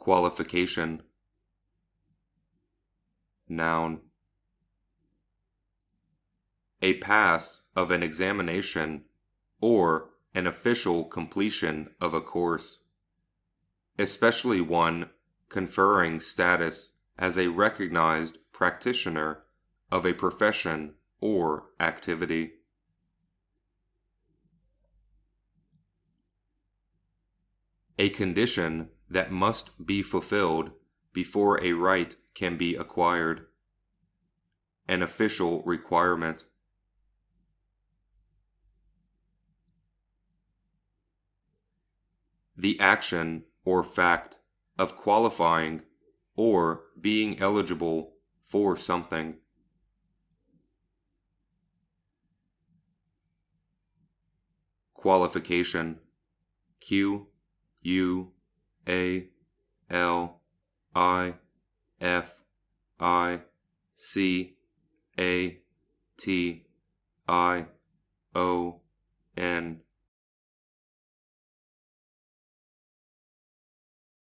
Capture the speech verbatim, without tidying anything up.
Qualification. Noun. A pass of an examination or an official completion of a course, especially one conferring status as a recognized practitioner of a profession or activity. A condition that must be fulfilled before a right can be acquired. An official requirement. The action or fact of qualifying or being eligible for something. Qualification. Q U A L I F I C A T I O N